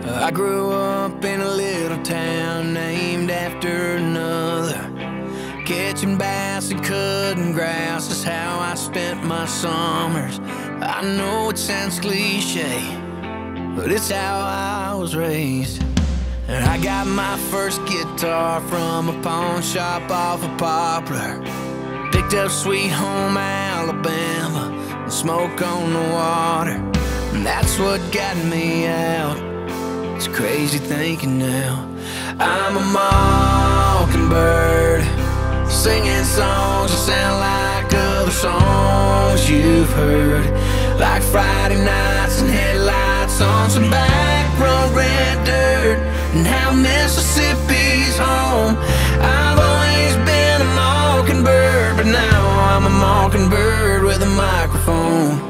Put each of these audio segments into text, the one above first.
I grew up in a little town named after another. Catching bass and cutting grass is how I spent my summers. I know it sounds cliche, but it's how I was raised. And I got my first guitar from a pawn shop off of Poplar. Picked up Sweet Home Alabama and Smoke on the Water. And that's what got me out. It's crazy thinking now. I'm a mockingbird, singing songs that sound like other songs you've heard, like Friday nights and headlights on some back road red dirt, and how Mississippi's home. I've always been a mockingbird, but now I'm a mockingbird with a microphone.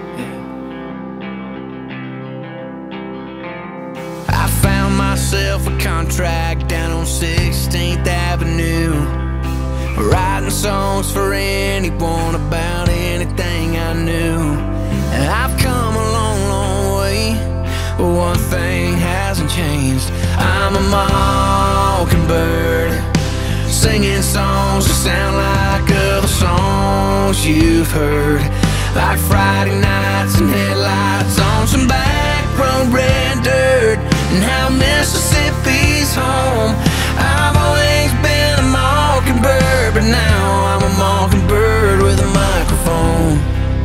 I found myself a contract down on 16th Avenue, writing songs for anyone about anything I knew. And I've come a long, long way, but one thing hasn't changed. I'm a mockingbird, singing songs that sound like other songs you've heard, like Friday nights and headlights on some back road red dirt, and how Mississippi's home. I've always been a mockingbird, but now I'm a mockingbird with a microphone.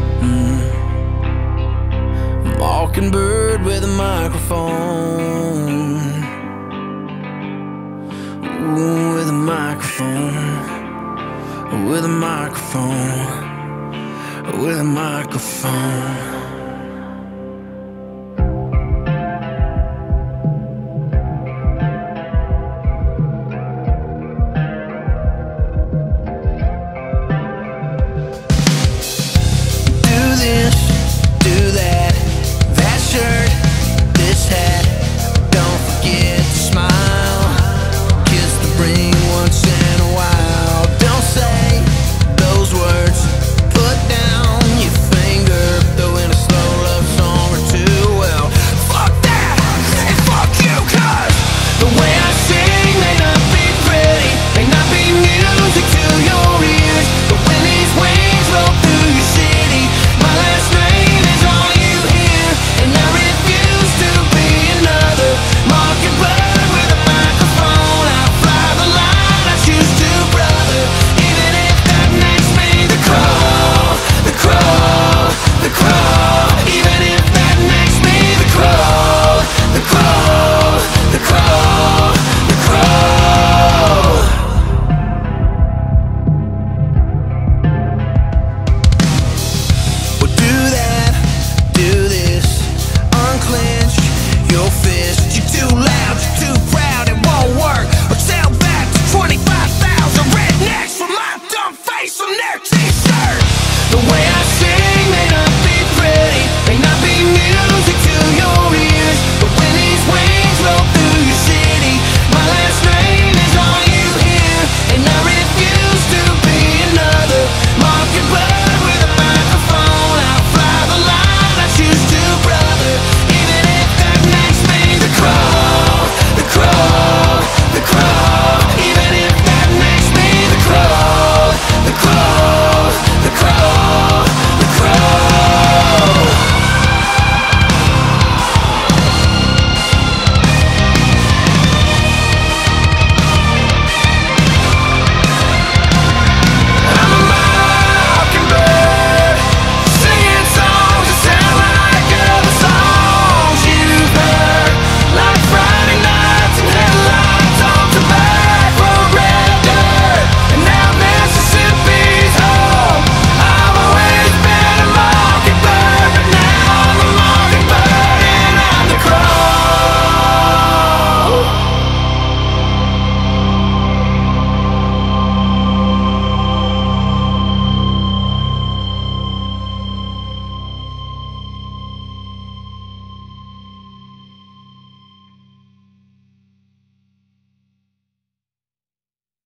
Mockingbird with a microphone. Ooh, with a microphone. With a microphone. With a microphone.